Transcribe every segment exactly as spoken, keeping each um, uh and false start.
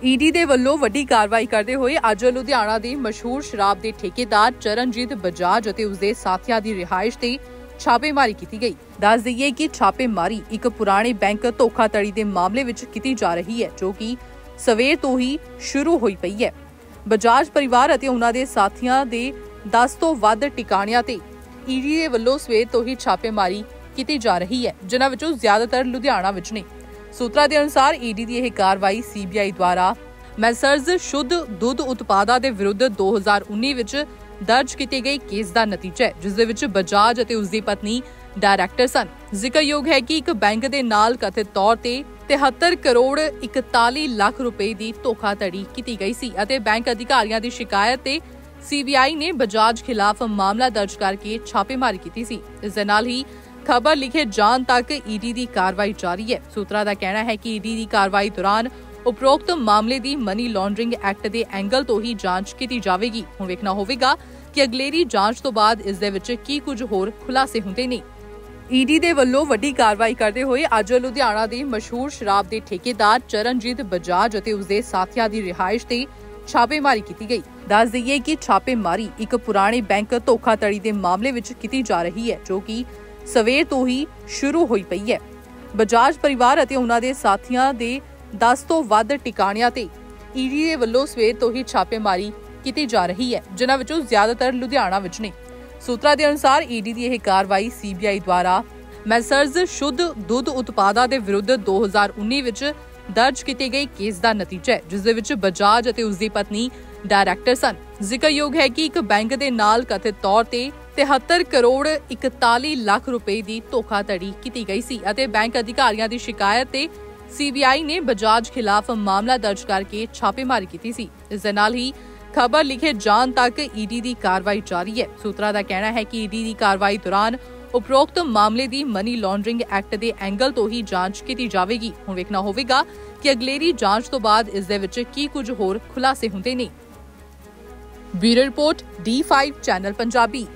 ED दे वल्लों वड्डी कार्रवाई करते हुए अज लुधियाना दी मशहूर शराब के ठेकेदार चरणजीत बजाज और उसके साथियों की रिहाइश से छापेमारी की गई। दस दईए कि छापेमारी एक पुराने बैंक धोखाधड़ी के मामले में की जा रही है, जो कि सवेर तो ही शुरू हुई पई है। बजाज परिवार और उन्होंने साथियों के दस तो वध टिकाणियां ते ईडी दे वल्लों सवेर तो ही छापेमारी की जा रही है, जिन्हां विचों ज्यादातर लुधियाना विच ने। सूत्रों के अनुसार ईडी की यह कार्रवाई सीबीआई द्वारा मैसर्स शुद्ध दुध उत्पादा के विरुद्ध दो हजार उन्नीस विच दर्ज किए गए केस का नतीजा है, जिस बजाज और उसकी पत्नी डायरैक्टर सन। जिक्रयोग है कि एक बैंक के नाल कथित तौर पर तिहत्तर करोड़ इकताली लाख रुपए की धोखाधड़ी की गई सी अते बैंक अधिकारियों की शिकायत ते सीबीआई ने बजाज खिलाफ मामला दर्ज करके छापेमारी की सी। इस दे नाल ही खबर लिखे जान तक ईडी की कार्रवाई जारी है। सूत्रों का कहना है कि ईडी की कार्रवाई दौरान उपरोक्त मामले की मनी लॉन्ड्रिंग एक्ट के एंगल तो ही जांच की जाएगी। हुण वेखना होवेगा कि अगलेरी जांच तो बाद इस दे विच की कुछ होर खुलासे हुंदे ने। ईडी दे वल्लों वड्डी कार्रवाई करते हुए अज लुधियाना दी मशहूर शराब के ठेकेदार चरणजीत बजाज और उसके साथियों की रिहाइश से छापेमारी की गई। दस दईए कि छापेमारी एक पुराने बैंक धोखाधड़ी के मामले में की जा रही है, जो कि सवेर तो ही शुरू हुई पई है। बजाज परिवार और उन्होंने साथियों के दस तो वध टिकाणियां ते ईडी दे वल्लों सवेर तो ही छापेमारी की जा रही है, जिन्हां विचों ज्यादातर लुधियाना विच ने। सूत्रों के अनुसार ईडी की यह कार्रवाई सीबीआई द्वारा मैसर्स शुद्ध दुध उत्पादा के विरुद्ध दो हजार उन्नीस विच दर्ज किए गए केस का नतीजा है, जिस बजाज और उसकी पत्नी डायरैक्टर सन। जिक्रयोग है कि एक बैंक के नाल कथित तौर पर तिहत्तर करोड़ इकताली लाख रुपए की धोखाधड़ी की गई सी अते बैंक अधिकारियों की शिकायत ते सीबीआई ने बजाज खिलाफ मामला दर्ज करके छापेमारी की सी। इस दे नाल ही खबर लिखे जान तक ईडी की कार्रवाई जारी है। सूत्रों का कहना है कि ईडी की कार्रवाई दौरान उपरोक्त मामले की मनी लॉन्ड्रिंग एक्ट के एंगल तो ही जांच की जाएगी। हुण वेखना होवेगा कि अगलेरी जांच तो बाद इस दे विच की कुछ होर खुलासे हुंदे ने। Bureau report D five channel Punjabi.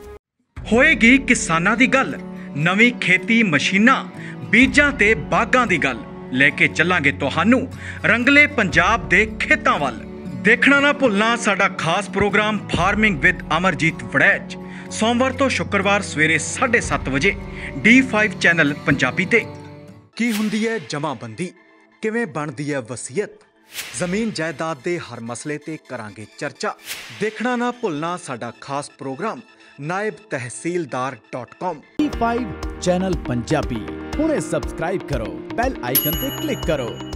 होएगी किसानां दी गल, नवीं खेती मशीनां बीजां ते बागां दी गल लेके चलांगे तुहानू रंगले पंजाब दे खेतां वल। देखना ना भुलना साडा खास programme farming with Amarjit Waraich सोमवार तो शुक्रवार सवेरे साढ़े सत्त बजे डी फाइव चैनल पंजाबी ते। की हुंदी है जमाबंदी, किवें बनदी है वसीयत, जमीन जायदाद दे हर मसले ते करांगे चर्चा। देखना ना भुलना साडा खास programme Naib Tehsildar dot com. D five channel Punjabi हुणे सबसक्राइब करो, बैल आइकन पे क्लिक करो।